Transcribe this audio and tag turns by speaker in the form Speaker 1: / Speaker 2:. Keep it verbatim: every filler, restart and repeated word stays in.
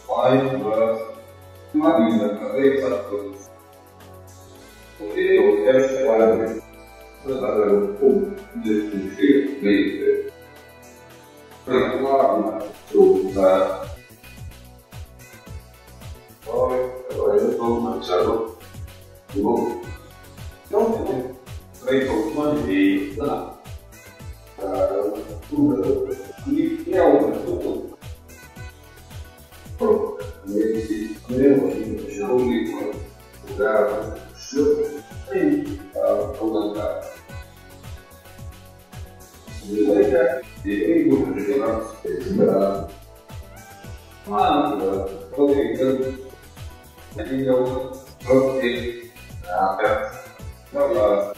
Speaker 1: Five was money that they suffered. Okay, so that's why the other hope is to feel made. From one to that. Oh, I don't know much about it. Don't try to money that. Okay,